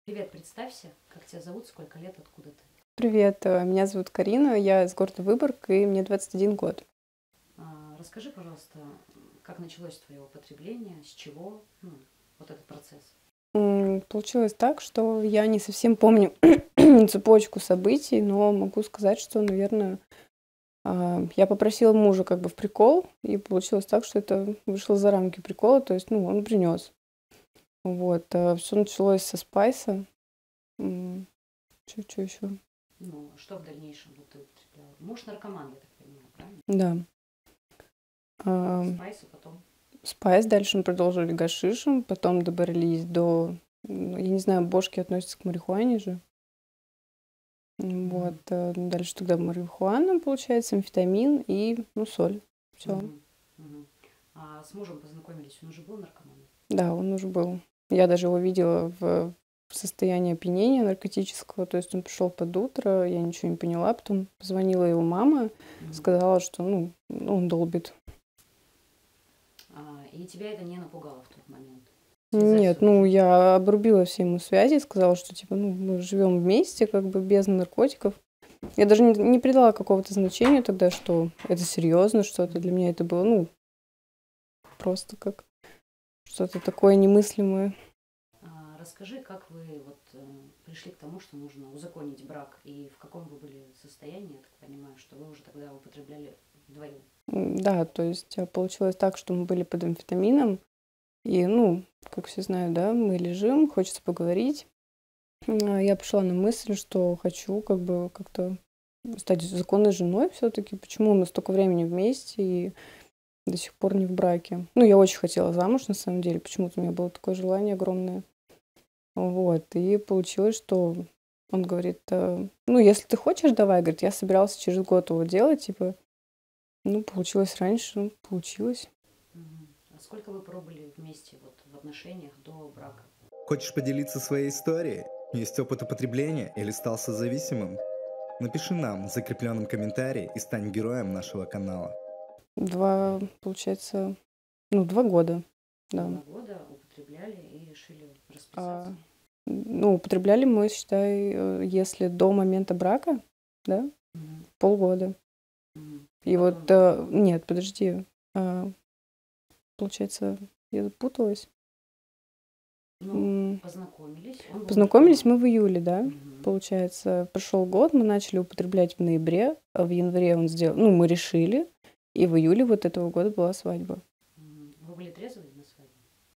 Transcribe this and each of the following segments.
Привет, представься, как тебя зовут, сколько лет, откуда ты? Привет, меня зовут Карина, я из города Выборг, и мне 21 год. Расскажи, пожалуйста, как началось твое употребление, с чего, вот этот процесс. Получилось так, что я не совсем помню цепочку событий, но могу сказать, что, наверное, я попросила мужа как бы в прикол, и получилось так, что это вышло за рамки прикола, то есть, ну, он принес. Вот, все началось со спайса. Что еще? Ну, что в дальнейшем вот ты употребляла? Муж наркоман, я так понимаю, правильно? Да. А, Спайс, а потом? Спайс, дальше мы продолжили гашишем, потом добрались до, ну, я не знаю, бошки относятся к марихуане же. Вот, Мгм. дальше тогда марихуана, получается, амфетамин и, ну, соль. Все. Мгм. Мгм. А с мужем познакомились, он уже был наркоманом? Да, он уже был. Я даже его видела в состоянии опьянения наркотического, то есть он пришел под утро, я ничего не поняла, потом позвонила его мама, Мгм. сказала, что, ну, он долбит. И тебя это не напугало в тот момент? Связать Нет, свою ну, жизнь? я обрубила все ему связи, сказала, что, типа, ну, мы живем вместе, как бы без наркотиков. Я даже не придала какого-то значения тогда, что это серьезно что-то. Для Мгм. меня это было, ну, просто как что-то такое немыслимое. Расскажи, как вы вот пришли к тому, что нужно узаконить брак, и в каком вы были состоянии, я так понимаю, что вы уже тогда употребляли вдвоем. Да, то есть получилось так, что мы были под амфетамином, и, ну, как все знают, да, мы лежим, хочется поговорить. Я пришла на мысль, что хочу как бы как-то стать законной женой все-таки. Почему мы столько времени вместе и до сих пор не в браке? Ну, я очень хотела замуж, на самом деле, почему-то у меня было такое желание огромное. Вот, и получилось, что он говорит, ну, если ты хочешь, давай, говорит, я собирался через год его делать, типа, ну, получилось раньше, ну, получилось. Мгм. А сколько вы пробыли вместе вот в отношениях до брака? Хочешь поделиться своей историей? Есть опыт употребления или стал созависимым? Напиши нам в закрепленном комментарии и стань героем нашего канала. Получается, ну, 2 года, да. 2 года употребляли и решили А, расписаться? ну, употребляли мы, считай, если до момента брака, да, Мгм. полгода. Мгм. И вот, Потом, нет, подожди, а, получается, я запуталась. ну, М, познакомились, он был Познакомились наркоман. мы в июле, да, Мгм. получается. Прошел год, мы начали употреблять в ноябре, а в январе он сделал, ну, мы решили, и в июле вот этого года была свадьба. Мгм. Вы были трезвы на свадьбе?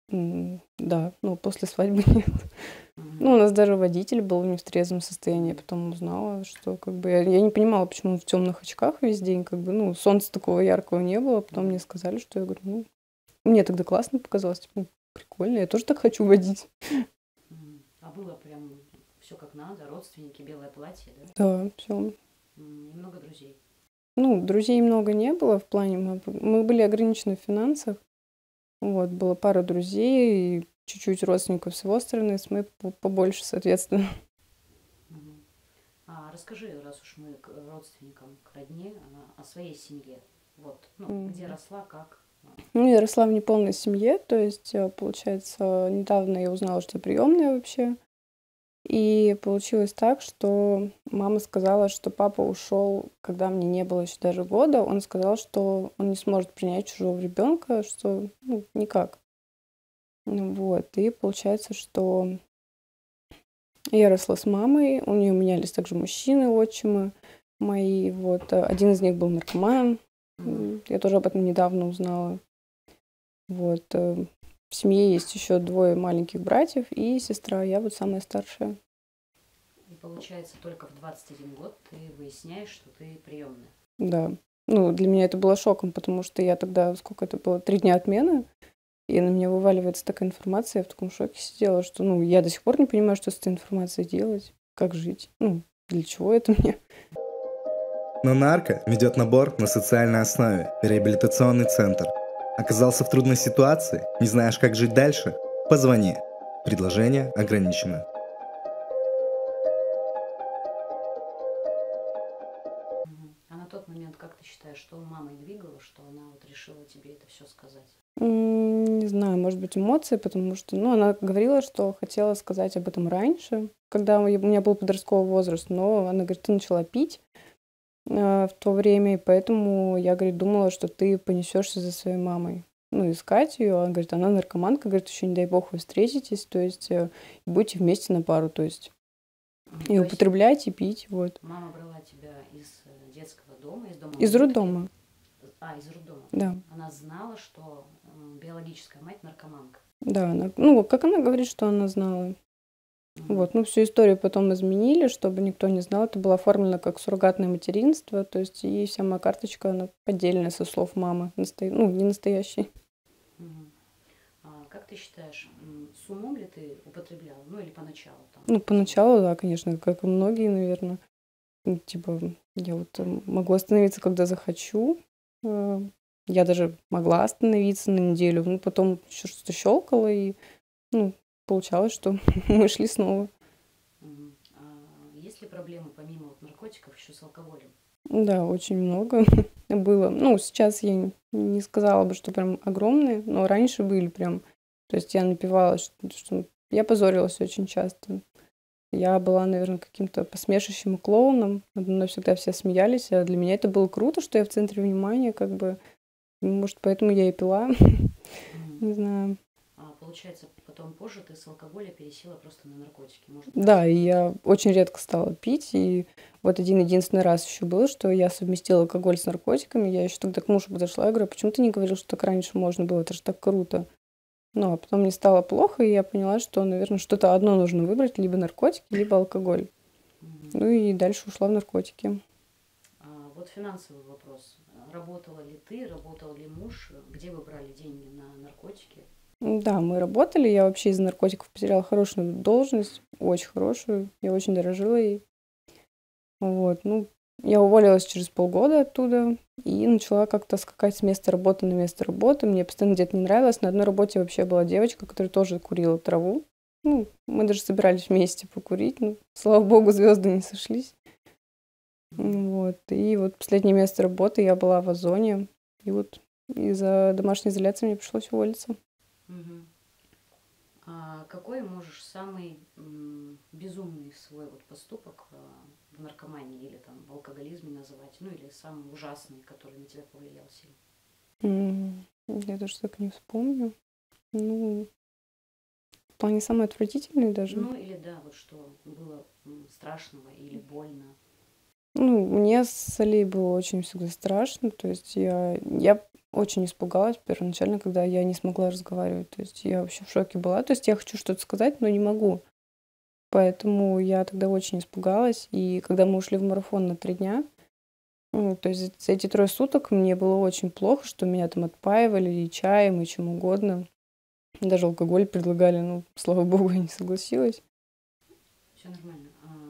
Да, ну, после свадьбы нет. Ну, у Мгм. нас даже водитель был не в трезвом состоянии. Я Мгм. потом узнала, что как бы я не понимала, почему он в темных очках весь день, как бы, ну, солнца такого яркого не было. Потом мне Мгм. сказали, что я говорю, ну, мне тогда классно показалось, типа, ну, прикольно, я тоже так хочу водить. Мгм. А было прям все как надо, родственники, белое платье, да? Да, все. И много друзей. Ну, друзей много не было в плане, мы были ограничены в финансах. Вот, было пара друзей и чуть-чуть родственников с его стороны, с моей побольше, соответственно. Мгм. Расскажи, раз уж мы к родственникам, к родне, о своей семье. Вот, ну, где Мгм. росла, как. Ну, я росла в неполной семье, то есть, получается, недавно я узнала, что я приемная вообще. И получилось так, что мама сказала, что папа ушел, когда мне не было еще даже года. Он сказал, что он не сможет принять чужого ребенка, что ну, никак. Ну, вот. И получается, что я росла с мамой, у нее менялись также мужчины, отчимы мои. Вот. Один из них был наркоман. Мгм. Я тоже об этом недавно узнала. Вот. В семье есть еще двое маленьких братьев и сестра. Я вот самая старшая. И получается, только в 21 год ты выясняешь, что ты приемная. Да. Ну, для меня это было шоком, потому что я тогда, сколько это было, 3 дня отмены, и на меня вываливается такая информация, я в таком шоке сидела, что, ну, я до сих пор не понимаю, что с этой информацией делать, как жить, ну, для чего это мне. Но нарко ведет набор на социальной основе, реабилитационный центр. Оказался в трудной ситуации? Не знаешь, как жить дальше? Позвони. Предложение ограничено. Мгм. А на тот момент, как ты считаешь, что мамой двигало, что она вот решила тебе это все сказать? Не знаю, может быть, эмоции, потому что, ну, она говорила, что хотела сказать об этом раньше, когда у меня был подростковый возраст, но она говорит, ты начала пить в то время, и поэтому я, говорит, думала, что ты понесешься за своей мамой. Ну, искать ее, она говорит, она наркоманка, говорит, еще не дай бог вы встретитесь, то есть будете вместе на пару, то есть и То есть употребляйте, пить, вот. мама брала тебя из детского дома, из дома Из родителей? роддома, Из роддома. да. Она знала, что биологическая мать наркоманка. Да, ну, как она говорит, что она знала. Вот, ну, всю историю потом изменили, чтобы никто не знал. Это было оформлено как суррогатное материнство, то есть и вся моя карточка, она поддельная, со слов мамы, ну, не настоящей. Мгм. Как ты считаешь, с умом ли ты употребляла? Ну или поначалу там? Ну, поначалу, да, конечно, как и многие, наверное. Ну, типа, я вот могу остановиться, когда захочу. Э, Я даже могла остановиться на неделю, ну, потом еще что-то щелкало, и, ну, получалось, что мы шли снова. Мгм. Есть ли проблемы помимо вот наркотиков еще с алкоголем? Да, очень много было. Ну, сейчас я не сказала бы, что прям огромные, но раньше были прям. То есть я напивалась, что я позорилась очень часто. Я была, наверное, каким-то посмешищем и клоуном. Надо мной всегда все смеялись, а для меня это было круто, что я в центре внимания, как бы. Может, поэтому я и пила, Мгм. не знаю. Получается, потом позже ты с алкоголя пересела просто на наркотики, можно так Да, и сказать? я очень редко стала пить, и вот один-единственный раз еще был, что я совместила алкоголь с наркотиками. Я еще тогда к мужу подошла, я говорю, почему ты не говорил, что так раньше можно было, это же так круто. Ну, а потом мне стало плохо, и я поняла, что, наверное, что-то одно нужно выбрать, либо наркотики, либо алкоголь. Мгм. Ну и дальше ушла в наркотики. Вот финансовый вопрос. Работала ли ты, работал ли муж? Где вы брали деньги на наркотики? Да, мы работали, я вообще из наркотиков потеряла хорошую должность, очень хорошую, я очень дорожила ей. Вот, ну, я уволилась через полгода оттуда и начала как-то скакать с места работы на место работы. Мне постоянно где-то не нравилось. На одной работе вообще была девочка, которая тоже курила траву. Ну, мы даже собирались вместе покурить. Ну, слава богу, звезды не сошлись. Мгм. Вот. И вот последнее место работы я была в Озоне. И вот из-за домашней изоляции мне пришлось уволиться. Мгм. Какой можешь самый безумный свой вот поступок в наркомании или там в алкоголизме называть? Ну или самый ужасный, который на тебя повлиял сильно? Я даже так не вспомню. Ну, в плане самый отвратительный даже. Ну или да, вот что было страшного или больно. Ну, мне с Алей было очень всегда страшно. То есть я очень испугалась первоначально, когда я не смогла разговаривать. То есть я вообще в шоке была. То есть я хочу что-то сказать, но не могу. Поэтому я тогда очень испугалась. И когда мы ушли в марафон на 3 дня, ну, то есть за эти 3 суток мне было очень плохо, что меня там отпаивали и чаем, и чем угодно. Даже алкоголь предлагали, ну, слава богу, я не согласилась. Все нормально.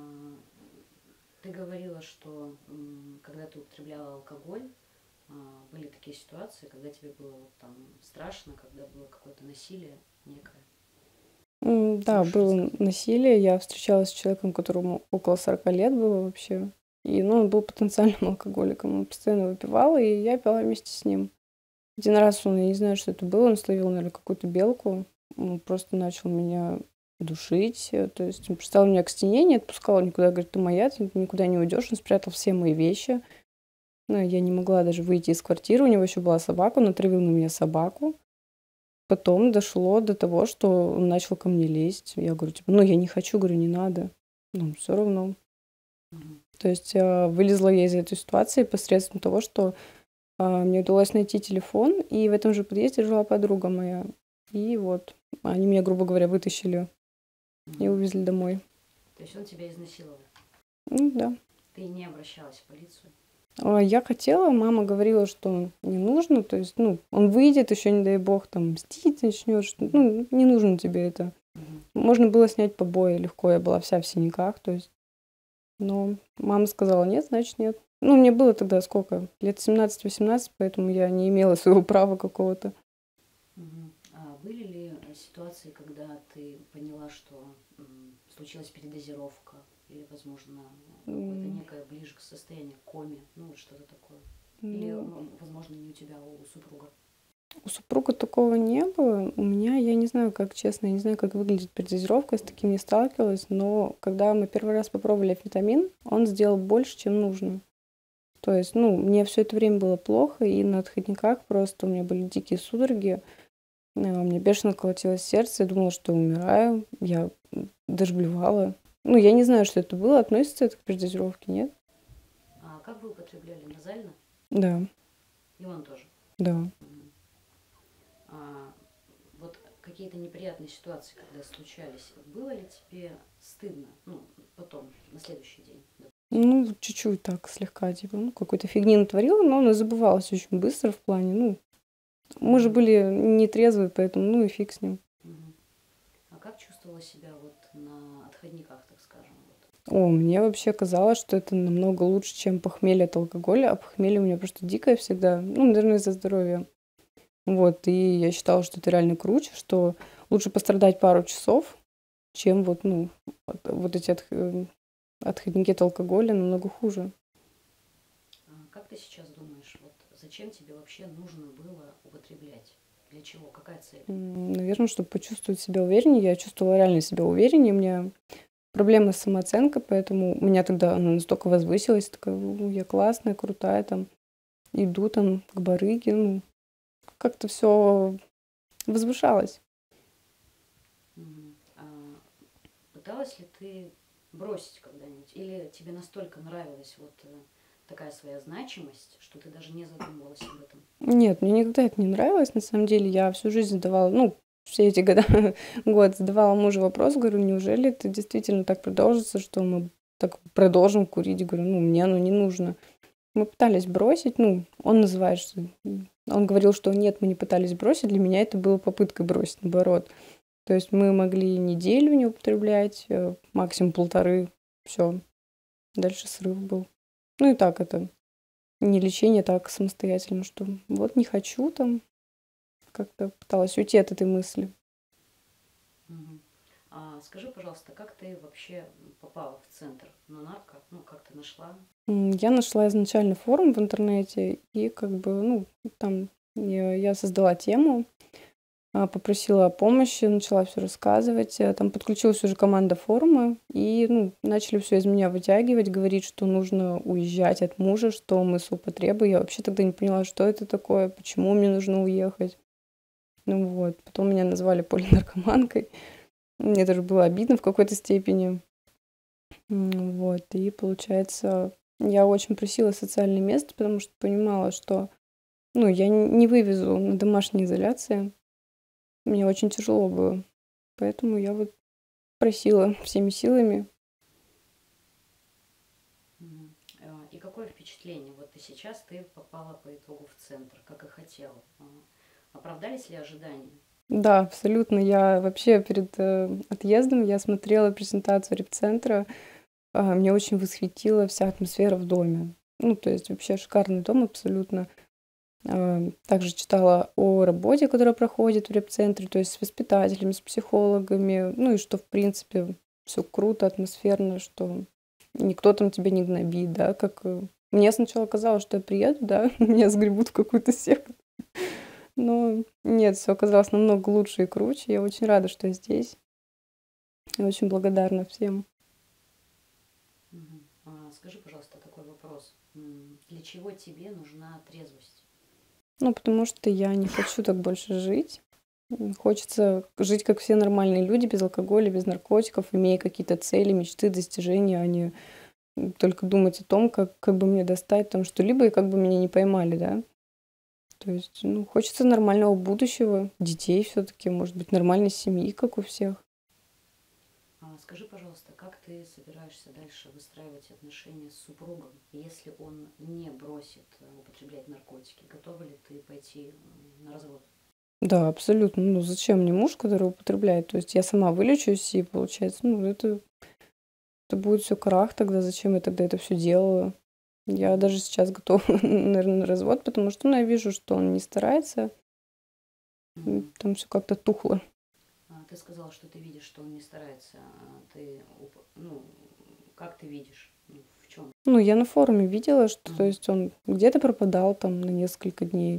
Ты говорила, что когда ты употребляла алкоголь, были такие ситуации, когда тебе было вот там страшно, когда было какое-то насилие некое. Да, Можешь было рассказать? насилие. Я встречалась с человеком, которому около 40 лет было вообще. И, ну, он был потенциальным алкоголиком. Он постоянно выпивал, и я пила вместе с ним. Один раз он, я не знаю, что это было, он словил, наверное, какую-то белку. Он просто начал меня душить. То есть он приставил меня к стене, не отпускал никуда. Говорит, ты моя, ты никуда не уйдешь. Он спрятал все мои вещи. Ну, я не могла даже выйти из квартиры. У него еще была собака, он натравил на меня собаку. Потом дошло до того, что он начал ко мне лезть. Я говорю, типа, ну, я не хочу, говорю, не надо. Ну, все равно. Мгм. То есть вылезла я из этой ситуации посредством того, что мне удалось найти телефон, и в этом же подъезде жила подруга моя. И вот они меня, грубо говоря, вытащили и Мгм. увезли домой. То есть он тебя изнасиловал. Ну, да. Ты не обращалась в полицию. Я хотела, мама говорила, что не нужно, то есть, ну, он выйдет, еще не дай бог, там, мстить начнет, ну, не нужно тебе это. Мгм. Можно было снять побои легко, я была вся в синяках, то есть. Но мама сказала нет, значит нет. Ну, мне было тогда сколько? Лет 17-18, поэтому я не имела своего права какого-то. Мгм. Были ли ситуации, когда ты поняла, что случилась передозировка или, возможно, какое-то М, некое ближе к состоянию коме, ну вот что-то такое? Или, Ну, возможно, не у тебя, а у супруга? У супруга такого не было. У меня, я не знаю, как честно, я не знаю, как выглядит передозировка, с таким не сталкивалась, но когда мы первый раз попробовали амфетамин, он сделал больше, чем нужно. То есть, ну, мне все это время было плохо, и на отходниках просто у меня были дикие судороги, у меня бешено колотилось сердце, я думала, что умираю, я даже блевала. Ну, я не знаю, что это было, относится это к передозировке, нет? А как вы употребляли? Назально? Да, И он тоже. да. Мгм. А вот какие-то неприятные ситуации, когда случались, было ли тебе стыдно? Ну, потом, на следующий день. Ну, вот чуть-чуть так, слегка, типа, ну, какой-то фигни натворила, но она забывалась очень быстро в плане, ну, мы же Мгм. были нетрезвые, поэтому, ну, и фиг с ним. Мгм. А как чувствовала себя вот на отходниках, так скажем? Вот? О, мне вообще казалось, что это намного лучше, чем похмелье от алкоголя, а похмелье у меня просто дикое всегда, ну, наверное, из-за здоровья. Вот, и я считала, что это реально круче, что лучше пострадать пару часов, чем вот, ну, вот эти отходники от алкоголя намного хуже. А как ты сейчас думаешь, вот зачем тебе вообще нужно было употреблять? Для чего? Какая цель? Наверное, чтобы почувствовать себя увереннее. Я чувствовала реально себя увереннее. У меня проблемы с самооценкой, поэтому у меня тогда она настолько возвысилась, такая, я классная, крутая, там, иду там к барыге, ну, как-то все возвышалось. Мгм. А пыталась ли ты бросить когда-нибудь? Или тебе настолько нравилась вот такая своя значимость, что ты даже не задумывалась об этом? Нет, мне никогда это не нравилось, на самом деле. Я всю жизнь задавала, ну, все эти года, год задавала мужу вопрос, говорю, неужели это действительно так продолжится, что мы так продолжим курить? Говорю, ну, мне оно не нужно. Мы пытались бросить, ну, он называет, что... Он говорил, что нет, мы не пытались бросить, для меня это было попыткой бросить, наоборот. То есть мы могли неделю не употреблять, максимум полторы, все. Дальше срыв был. Ну и так это не лечение, так самостоятельно, что вот не хочу там, как-то пыталась уйти от этой мысли. Мгм. А скажи, пожалуйста, как ты вообще попала в центр на нарко? Ну, как ты нашла? Я нашла изначально форум в интернете, и как бы, ну, там я создала тему, попросила о помощи, начала все рассказывать. Там подключилась уже команда форума, и, ну, начали все из меня вытягивать, говорить, что нужно уезжать от мужа, что мы с употребой. Я вообще тогда не поняла, что это такое, почему мне нужно уехать. Ну вот, потом меня назвали полинаркоманкой. Мне даже было обидно в какой-то степени. Вот, и получается, я очень просила социальное место, потому что понимала, что, ну, я не вывезу на домашней изоляции. Мне очень тяжело было. Поэтому я вот просила всеми силами. Мгм. И какое впечатление? Вот ты сейчас ты попала по итогу в центр, как и хотела. Оправдались ли ожидания? Да, абсолютно. Я вообще перед отъездом я смотрела презентацию репцентра. Меня очень восхитила вся атмосфера в доме. Ну, то есть вообще шикарный дом абсолютно. Также читала о работе, которая проходит в репцентре, то есть с воспитателями, с психологами. Ну и что, в принципе, все круто, атмосферно, что никто там тебя не гнобит, да, как... Мне сначала казалось, что я приеду, да, меня сгребут в какую-то секту. Но нет, все оказалось намного лучше и круче. Я очень рада, что я здесь. Я очень благодарна всем. Мгм. Скажи, пожалуйста, такой вопрос. Для чего тебе нужна трезвость? Ну, потому что я не хочу так больше жить. Хочется жить, как все нормальные люди, без алкоголя, без наркотиков, имея какие-то цели, мечты, достижения, а не только думать о том, как бы мне достать там что-либо и как бы меня не поймали, да. То есть, ну, хочется нормального будущего, детей все-таки, может быть, нормальной семьи, как у всех. Скажи, пожалуйста, как ты собираешься дальше выстраивать отношения с супругом, если он не бросит употреблять наркотики? Готова ли ты пойти на развод? Да, абсолютно. Ну, зачем мне муж, который употребляет? То есть я сама вылечусь, и получается, ну, это будет все крах тогда. Зачем я тогда это все делала? Я Мгм. даже сейчас готова, наверное, на развод, потому что, ну, я вижу, что он не старается, Мгм. там все как-то тухло. Ты сказала, что ты видишь, что он не старается. Ну, как ты видишь? Ну, в чем? Ну, я на форуме видела, что, то Мгм. есть он где-то пропадал там на несколько дней.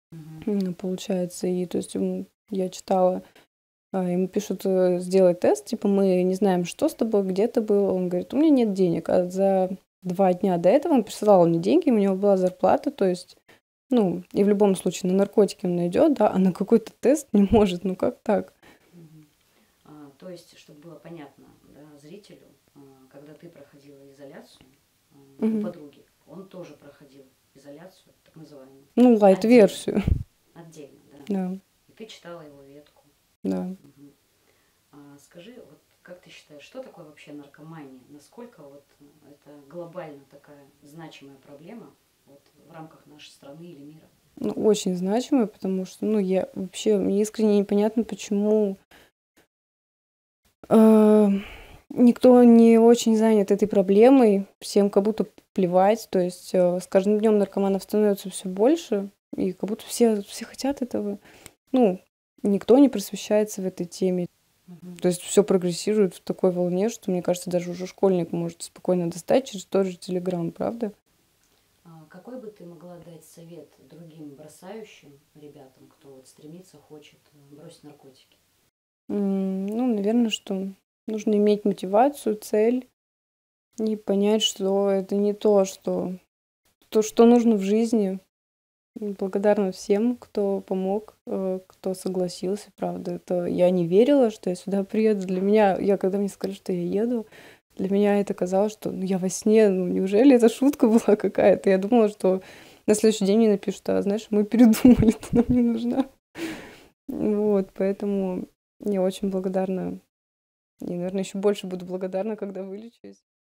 получается. И то есть я читала, ему пишут, сделай тест, типа мы не знаем, что с тобой, где ты был. Он говорит, у меня нет денег. А за 2 дня до этого он присылал мне деньги, у него была зарплата, то есть, ну, и в любом случае на наркотики он найдет, да, а на какой-то тест не может, ну как так? То есть, чтобы было понятно, да, зрителю, когда ты проходила изоляцию у подруги, он тоже проходил изоляцию, так называемую. Ну, лайт-версию. Отдельно, да. Да. И ты читала его ветку. Да. Скажи, вот как ты считаешь, что такое вообще наркомания? Насколько вот это глобально такая значимая проблема вот в рамках нашей страны или мира? Ну, очень значимая, потому что, ну, я вообще, мне искренне непонятно, почему никто не очень занят этой проблемой, всем как будто плевать, то есть с каждым днем наркоманов становится все больше, и как будто все хотят этого. Ну, никто не просвещается в этой теме. То есть все прогрессирует в такой волне, что, мне кажется, даже уже школьник может спокойно достать через тот же Телеграм, правда? Какой бы ты могла дать совет другим бросающим ребятам, кто вот стремится, хочет бросить наркотики? Ну, наверное, что нужно иметь мотивацию, цель и понять, что это не то, что нужно в жизни. Благодарна всем, кто помог, кто согласился, правда. Это я не верила, что я сюда приеду. Для меня, когда мне сказали, что я еду, для меня это казалось, что я во сне, неужели это шутка была какая-то? Я думала, что на следующий день мне напишут, знаешь, мы передумали, ты нам не нужна. Вот, поэтому я очень благодарна. И, наверное, еще больше буду благодарна, когда вылечусь.